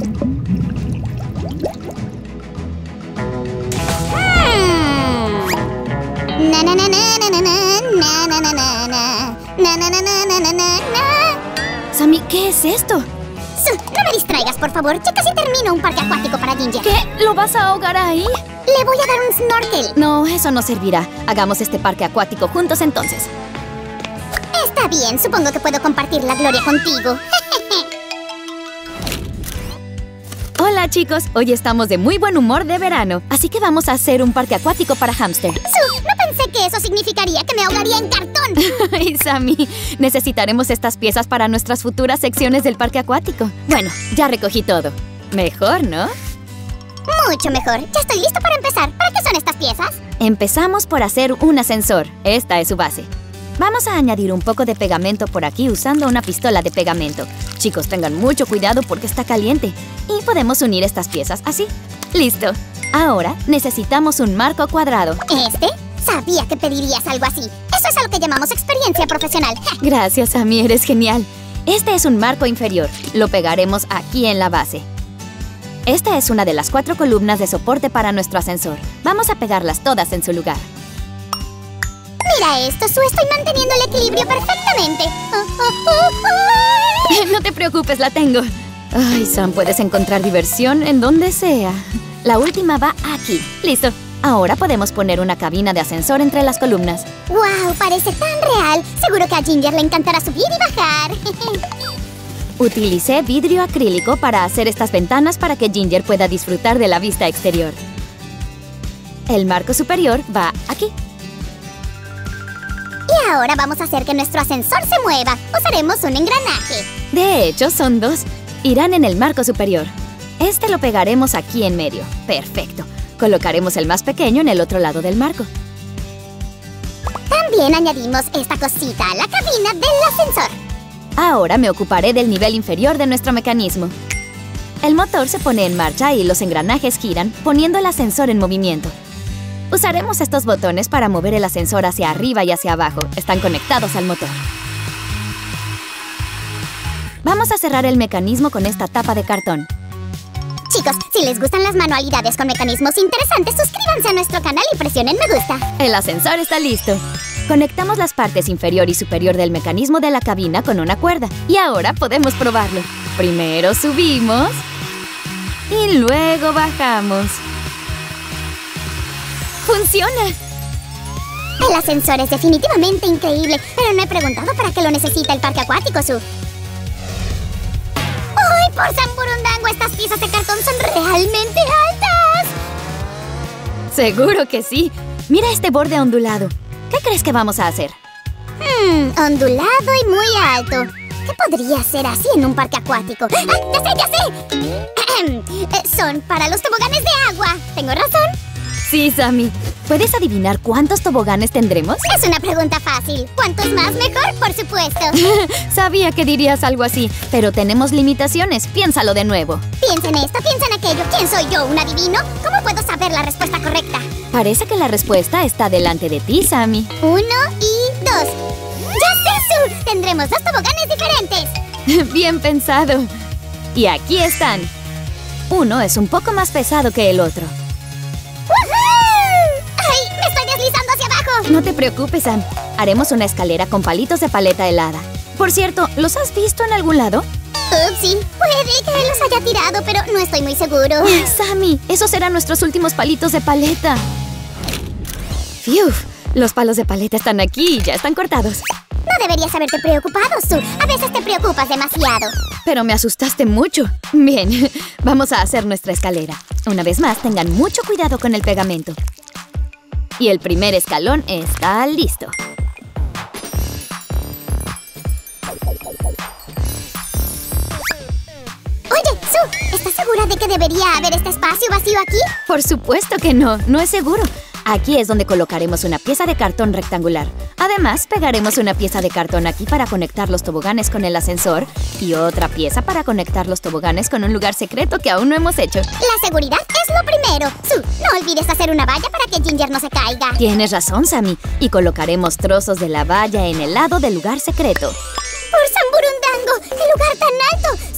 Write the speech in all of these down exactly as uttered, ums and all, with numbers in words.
Na na na na na na na na na na na na na na na na na. Sammy, ¿qué es esto? Su, no me distraigas, por favor. Ya casi termino un parque acuático para Ginger. ¿Qué? ¿Lo vas a ahogar ahí? Le voy a dar un snorkel. No, eso no servirá. Hagamos este parque acuático juntos entonces. Está bien, supongo que puedo compartir la gloria contigo. Hola chicos, hoy estamos de muy buen humor de verano, así que vamos a hacer un parque acuático para hámster. Su, no pensé que eso significaría que me ahogaría en cartón. Ay, Sammy, necesitaremos estas piezas para nuestras futuras secciones del parque acuático. Bueno, ya recogí todo. Mejor, ¿no? Mucho mejor. Ya estoy listo para empezar. ¿Para qué son estas piezas? Empezamos por hacer un ascensor. Esta es su base. Vamos a añadir un poco de pegamento por aquí usando una pistola de pegamento. Chicos, tengan mucho cuidado porque está caliente. Y podemos unir estas piezas así. ¡Listo! Ahora necesitamos un marco cuadrado. ¿Este? Sabía que pedirías algo así. Eso es a lo que llamamos experiencia profesional. Gracias, Sammy, eres genial. Este es un marco inferior. Lo pegaremos aquí en la base. Esta es una de las cuatro columnas de soporte para nuestro ascensor. Vamos a pegarlas todas en su lugar. Mira esto, Su, estoy manteniendo el equilibrio perfectamente. No te preocupes, la tengo. Ay, Sam, puedes encontrar diversión en donde sea. La última va aquí. Listo. Ahora podemos poner una cabina de ascensor entre las columnas. ¡Wow! Parece tan real. Seguro que a Ginger le encantará subir y bajar. Utilicé vidrio acrílico para hacer estas ventanas para que Ginger pueda disfrutar de la vista exterior. El marco superior va aquí. Y ahora vamos a hacer que nuestro ascensor se mueva. Usaremos un engranaje. De hecho, son dos. Irán en el marco superior. Este lo pegaremos aquí en medio. Perfecto. Colocaremos el más pequeño en el otro lado del marco. También añadimos esta cosita a la cabina del ascensor. Ahora me ocuparé del nivel inferior de nuestro mecanismo. El motor se pone en marcha y los engranajes giran, poniendo el ascensor en movimiento. Usaremos estos botones para mover el ascensor hacia arriba y hacia abajo. Están conectados al motor. Vamos a cerrar el mecanismo con esta tapa de cartón. Chicos, si les gustan las manualidades con mecanismos interesantes, suscríbanse a nuestro canal y presionen me gusta. El ascensor está listo. Conectamos las partes inferior y superior del mecanismo de la cabina con una cuerda. Y ahora podemos probarlo. Primero subimos y luego bajamos. ¡Funciona! El ascensor es definitivamente increíble, pero no he preguntado para qué lo necesita el parque acuático, Su. ¡Ay, por San Burundango! Estas piezas de cartón son realmente altas. Seguro que sí. Mira este borde ondulado. ¿Qué crees que vamos a hacer? Hmm, ondulado y muy alto. ¿Qué podría ser así en un parque acuático? ¡Ah, ya sé, ya sé! Eh, son para los toboganes de agua. ¿Tengo razón? Sí, Sammy. ¿Puedes adivinar cuántos toboganes tendremos? Es una pregunta fácil. ¿Cuántos más mejor? Por supuesto. Sabía que dirías algo así, pero tenemos limitaciones. Piénsalo de nuevo. Piensa en esto, piensa en aquello. ¿Quién soy yo? ¿Un adivino? ¿Cómo puedo saber la respuesta correcta? Parece que la respuesta está delante de ti, Sammy. Uno y dos. ¡Ya sé, Su! Tendremos dos toboganes diferentes. Bien pensado. Y aquí están. Uno es un poco más pesado que el otro. ¡Woohoo! ¡Ay! ¡Me estoy deslizando hacia abajo! No te preocupes, Sam. Haremos una escalera con palitos de paleta helada. Por cierto, ¿los has visto en algún lado? Upsi, puede que él los haya tirado, pero no estoy muy seguro. Oh, Sammy, esos serán nuestros últimos palitos de paleta. ¡Fiu! Los palos de paleta están aquí, ya están cortados. No deberías haberte preocupado, Su. A veces te preocupas demasiado. Pero me asustaste mucho. Bien, vamos a hacer nuestra escalera. Una vez más, tengan mucho cuidado con el pegamento. Y el primer escalón está listo. Oye, Su, ¿estás segura de que debería haber este espacio vacío aquí? Por supuesto que no, no es seguro. Aquí es donde colocaremos una pieza de cartón rectangular. Además, pegaremos una pieza de cartón aquí para conectar los toboganes con el ascensor y otra pieza para conectar los toboganes con un lugar secreto que aún no hemos hecho. La seguridad es lo primero. Su, no olvides hacer una valla para que Ginger no se caiga. Tienes razón, Sammy. Y colocaremos trozos de la valla en el lado del lugar secreto. ¡Por San Burundango! ¡El lugar tan alto!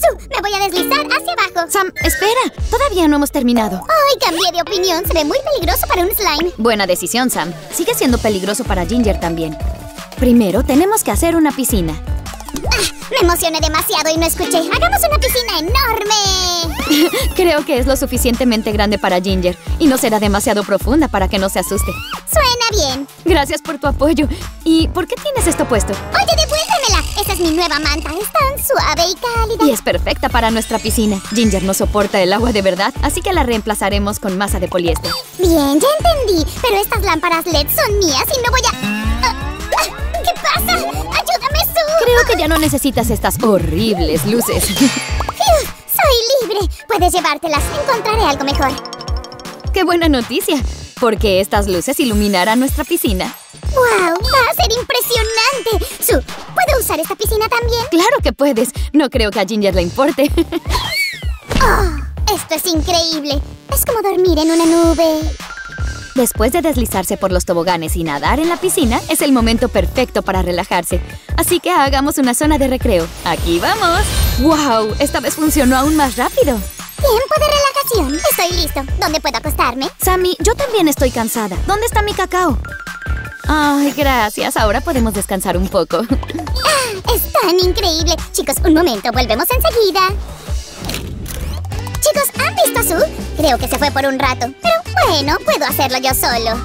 Su, me voy a deslizar hacia abajo. Sam, espera. Todavía no hemos terminado. Ay, cambié de opinión. Se ve muy peligroso para un slime. Buena decisión, Sam. Sigue siendo peligroso para Ginger también. Primero, tenemos que hacer una piscina. Ah, me emocioné demasiado y no escuché. ¡Hagamos una piscina enorme! Creo que es lo suficientemente grande para Ginger y no será demasiado profunda para que no se asuste. Suena bien. Gracias por tu apoyo. ¿Y por qué tienes esto puesto? Oye, devuélvemela. Esa es mi nueva manta. Es tan suave y cálida. Y es perfecta para nuestra piscina. Ginger no soporta el agua de verdad, así que la reemplazaremos con masa de poliéster. Bien, ya entendí. Pero estas lámparas L E D son mías y no voy a... Ah, ah, ¿qué pasa? ¡Ayúdame, Sue! Creo que ya no necesitas estas horribles luces. ¡Fiu! ¡Soy libre! Puedes llevártelas. Encontraré algo mejor. ¡Qué buena noticia! Porque estas luces iluminarán nuestra piscina. ¡Wow! ¡Va a ser impresionante! Sue, ¿puedo usar esta piscina también? ¡Claro que puedes! No creo que a Ginger le importe. ¡Oh! Esto es increíble. Es como dormir en una nube. Después de deslizarse por los toboganes y nadar en la piscina, es el momento perfecto para relajarse. Así que hagamos una zona de recreo. ¡Aquí vamos! ¡Wow! Esta vez funcionó aún más rápido. Tiempo de relajación. Estoy listo. ¿Dónde puedo acostarme? Sammy, yo también estoy cansada. ¿Dónde está mi cacao? Ay, gracias. Ahora podemos descansar un poco. ¡Ah! ¡Es tan increíble! Chicos, un momento. Volvemos enseguida. Chicos, ¿han visto a Sue? Creo que se fue por un rato. Pero bueno, puedo hacerlo yo solo.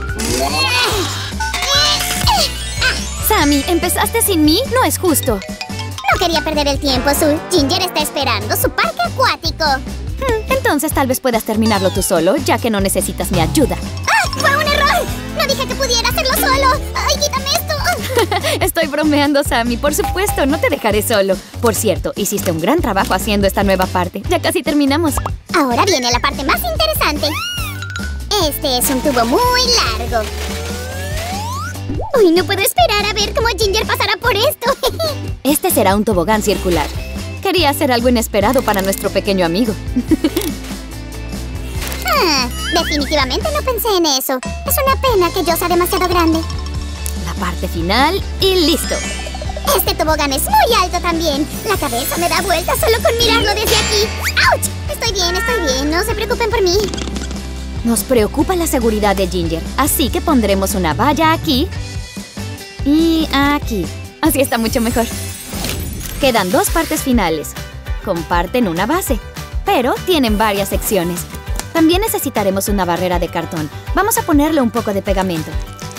Sammy, ¿empezaste sin mí? No es justo. No quería perder el tiempo, Sue. Ginger está esperando su parque acuático. Hmm, entonces tal vez puedas terminarlo tú solo, ya que no necesitas mi ayuda. ¡Ah! ¡Fue un error! No dije que pudiera hacerlo solo. ¡Ay, quítame esto! Estoy bromeando, Sammy. Por supuesto, no te dejaré solo. Por cierto, hiciste un gran trabajo haciendo esta nueva parte. Ya casi terminamos. Ahora viene la parte más interesante. Este es un tubo muy largo. Uy, no puedo esperar a ver cómo Ginger pasará por esto. Este será un tobogán circular. Quería hacer algo inesperado para nuestro pequeño amigo. Ah, definitivamente no pensé en eso. Es una pena que yo sea demasiado grande. La parte final y listo. Este tobogán es muy alto también. La cabeza me da vueltas solo con mirarlo desde aquí. ¡Auch! Estoy bien, estoy bien. No se preocupen por mí. Nos preocupa la seguridad de Ginger, así que pondremos una valla aquí y aquí. Así está mucho mejor. Quedan dos partes finales. Comparten una base, pero tienen varias secciones. También necesitaremos una barrera de cartón. Vamos a ponerle un poco de pegamento.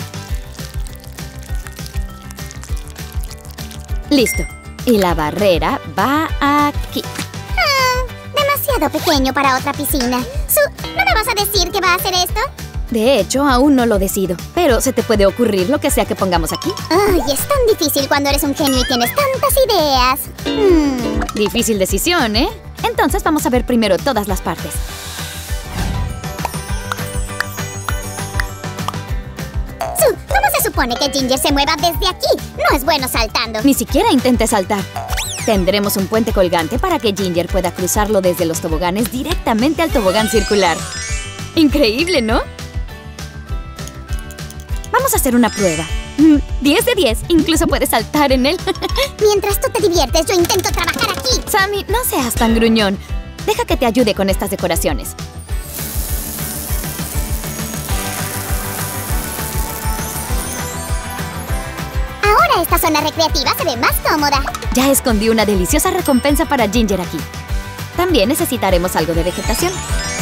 Listo. Y la barrera va aquí. Ah, demasiado pequeño para otra piscina. Sue, ¿no me vas a decir que va a hacer esto? De hecho, aún no lo decido. Pero se te puede ocurrir lo que sea que pongamos aquí. Ay, es tan difícil cuando eres un genio y tienes tantas ideas. Hmm. Difícil decisión, ¿eh? Entonces vamos a ver primero todas las partes. Sue, ¿cómo se supone que Ginger se mueva desde aquí? No es bueno saltando. Ni siquiera intente saltar. Tendremos un puente colgante para que Ginger pueda cruzarlo desde los toboganes directamente al tobogán circular. Increíble, ¿no? Vamos a hacer una prueba. diez de diez. Incluso puedes saltar en él. Mientras tú te diviertes, yo intento trabajar aquí. Sammy, no seas tan gruñón. Deja que te ayude con estas decoraciones. Ahora esta zona recreativa se ve más cómoda. Ya escondí una deliciosa recompensa para Ginger aquí. También necesitaremos algo de vegetación.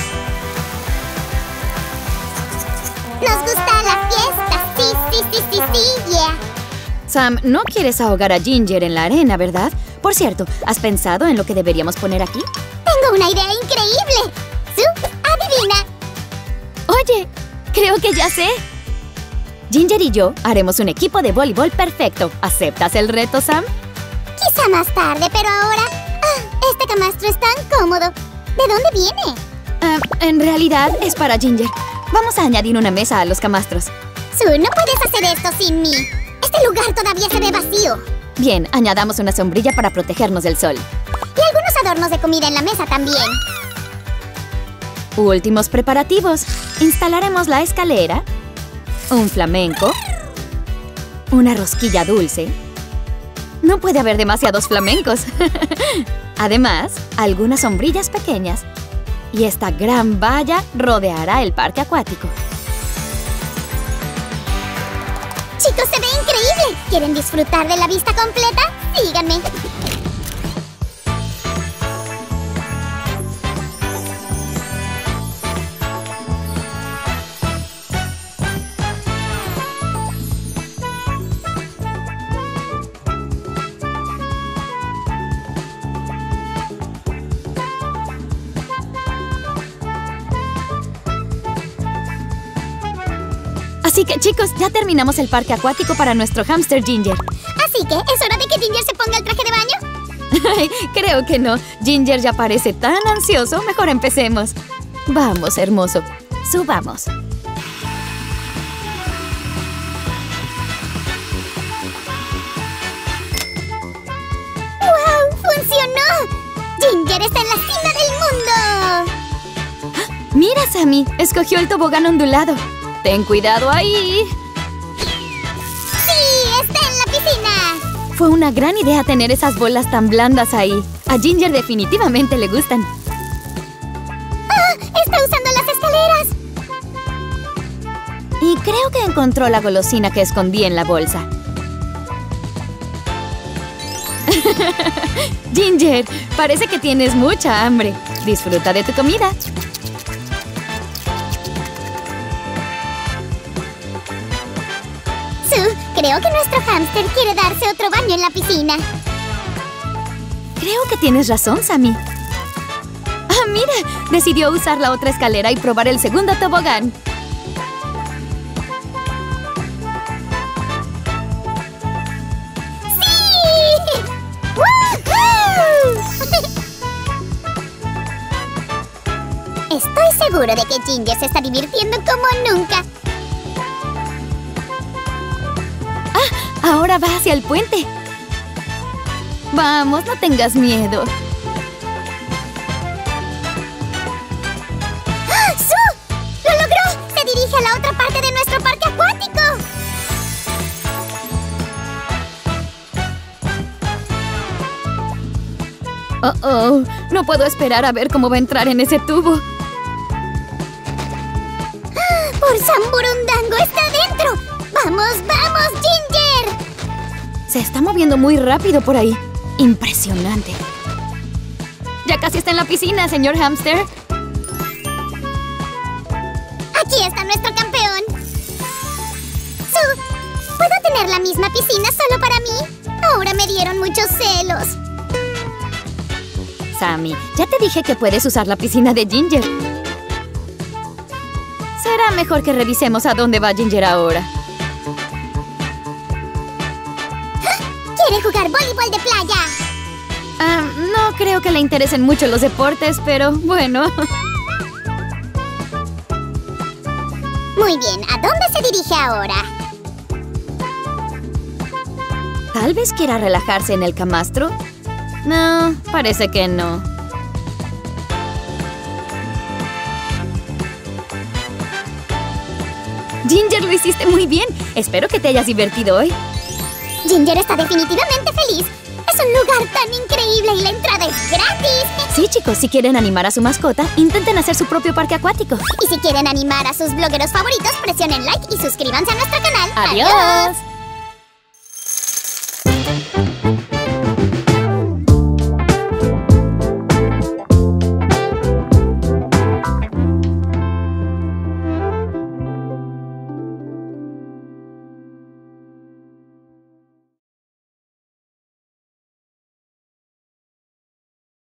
Nos gusta la fiesta. Sí, sí, sí, sí, sí, yeah. Sam, no quieres ahogar a Ginger en la arena, ¿verdad? Por cierto, ¿has pensado en lo que deberíamos poner aquí? Tengo una idea increíble. Sue, adivina. Oye, creo que ya sé. Ginger y yo haremos un equipo de voleibol perfecto. ¿Aceptas el reto, Sam? Quizá más tarde, pero ahora... Ah, este camastro es tan cómodo. ¿De dónde viene? Uh, en realidad es para Ginger. Vamos a añadir una mesa a los camastros. Sue, no puedes hacer esto sin mí. Este lugar todavía se ve vacío. Bien, añadamos una sombrilla para protegernos del sol. Y algunos adornos de comida en la mesa también. Últimos preparativos. Instalaremos la escalera, un flamenco, una rosquilla dulce. No puede haber demasiados flamencos. Además, algunas sombrillas pequeñas. Y esta gran valla rodeará el parque acuático. ¡Chicos, se ve increíble! ¿Quieren disfrutar de la vista completa? ¡Síganme! Así que, chicos, ya terminamos el parque acuático para nuestro hámster Ginger. Así que, ¿es hora de que Ginger se ponga el traje de baño? Ay, creo que no. Ginger ya parece tan ansioso. Mejor empecemos. Vamos, hermoso. Subamos. ¡Wow! ¡Funcionó! ¡Ginger está en la cima del mundo! Mira, Sammy. Escogió el tobogán ondulado. ¡Ten cuidado ahí! ¡Sí! ¡Está en la piscina! Fue una gran idea tener esas bolas tan blandas ahí. A Ginger definitivamente le gustan. ¡Ah! ¡Está usando las escaleras! Y creo que encontró la golosina que escondí en la bolsa. Ginger, parece que tienes mucha hambre. Disfruta de tu comida. Creo que nuestro hámster quiere darse otro baño en la piscina. Creo que tienes razón, Sammy. ¡Ah, mira! Decidió usar la otra escalera y probar el segundo tobogán. ¡Sí! ¡Woohoo! Estoy seguro de que Ginger se está divirtiendo como nunca. Ahora va hacia el puente. Vamos, no tengas miedo. ¡Ah! ¡Su! ¡Lo logró! ¡Se dirige a la otra parte de nuestro parque acuático! Oh, oh. No puedo esperar a ver cómo va a entrar en ese tubo. ¡Ah! ¡Por Samburundango está dentro! ¡Vamos, vamos, Ginger! Se está moviendo muy rápido por ahí. Impresionante. Ya casi está en la piscina, señor hámster. Aquí está nuestro campeón. Su, ¿puedo tener la misma piscina solo para mí? Ahora me dieron muchos celos. Sammy, ya te dije que puedes usar la piscina de Ginger. Será mejor que revisemos a dónde va Ginger ahora. ¿Quiere jugar voleibol de playa? Ah, no creo que le interesen mucho los deportes, pero bueno. Muy bien, ¿a dónde se dirige ahora? Tal vez quiera relajarse en el camastro. No, parece que no. Ginger, lo hiciste muy bien. Espero que te hayas divertido hoy. Ginger está definitivamente feliz. Es un lugar tan increíble y la entrada es gratis. Sí, chicos, si quieren animar a su mascota, intenten hacer su propio parque acuático. Y si quieren animar a sus blogueros favoritos, presionen like y suscríbanse a nuestro canal. ¡Adiós!